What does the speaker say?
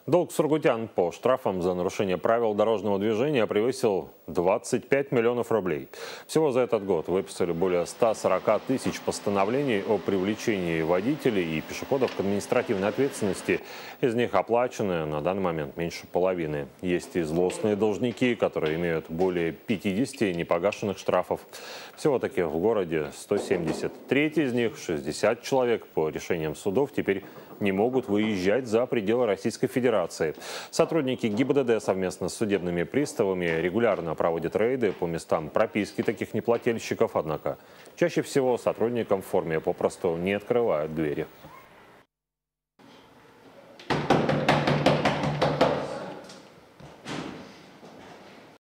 Долг сургутян по штрафам за нарушение правил дорожного движения превысил 25 миллионов рублей. Всего за этот год выписали более 140 тысяч постановлений о привлечении водителей и пешеходов к административной ответственности. Из них оплачены на данный момент меньше половины. Есть и злостные должники, которые имеют более 50 непогашенных штрафов. Всего таких в городе 173 из них, 60 человек по решениям судов теперь не могут выезжать за пределы Российской Федерации. Сотрудники ГИБДД совместно с судебными приставами регулярно проводят рейды по местам прописки таких неплательщиков, однако чаще всего сотрудникам в форме попросту не открывают двери.